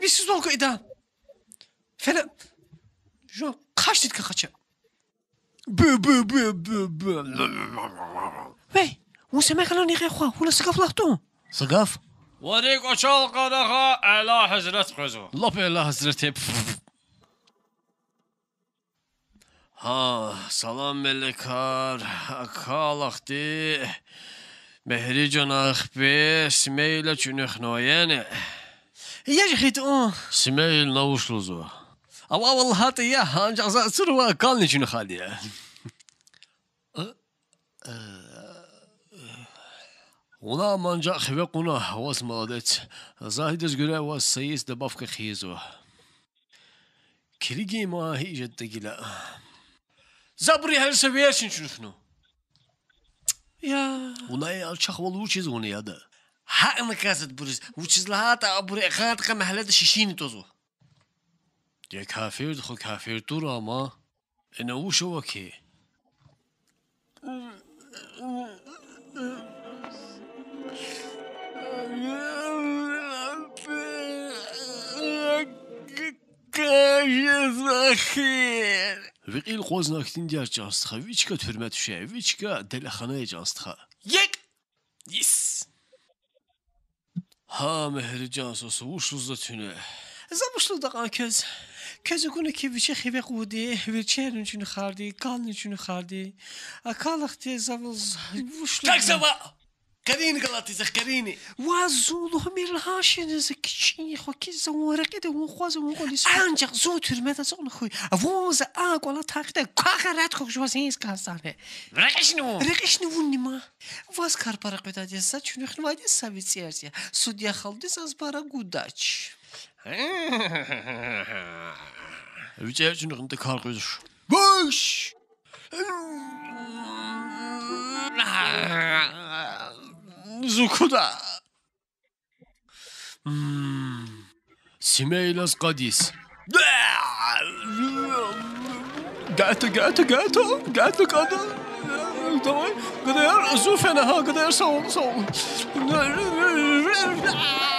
terbiyesiz ol idam. Falan. Şu kaç dakika kaça? Vey, o semek alan ne kadar hula sıkaf laktı. صقاف وريك أشال قرخة على حزرة قزو. الله بالله حضرتي Ha, salam melekar, akalıqdı, mehri canaq be, Simeylə günüx noyəni. Ya jihit o. Simeyl navuşluzu. Ama vallahi de ya, ancaq sırva qalın günü xaliyə. Ona ancaq xivə quna, vas молодец. Zahidəz görə vas sayis dabavka xizo. Kirigi mahi jəddəgilə. Zabri her seviyesin şunu. Ya. Ona alçaq olu çiz onu ya da. Ha mı kasıt burası? Bu çizlahata buraya kanat mahallede şişini tozu. Ya kafir xo kafir dur ama. Ene u şu ki. Kajızakir. Vəqil qoznaqdin diyar canstıxa, viçka türmə düşə, viçka dələxanaya canstıxa. Yek. Yes. Ha mehri cansosu, uşuzda tünü. Zamışlı da köz. Közü günü ki viçe xive qudi, viçerin üçün xardi, qalın üçün xardi. Akalıqdı zavuz. Taksava! Karini qalatizə, karini. Vazulu mirlhaşınız kiçin xoki zawaraqı da xozu qolis. Ancaq zo türmədə zonu xoy. Voz aqola taqda qaqarat xoşvasınız qasane. Rəqişni vunima. Vaz karpara qıdacasa çünki vaydı savitsiyasiya. Sudya xaldı zazbara gudaç. Viçer üçün də kar qoyur. Boş. Zukuda. Simeylas Qadis. Gato qada. Tamam. Qadar zufena ha qadar sağ ol.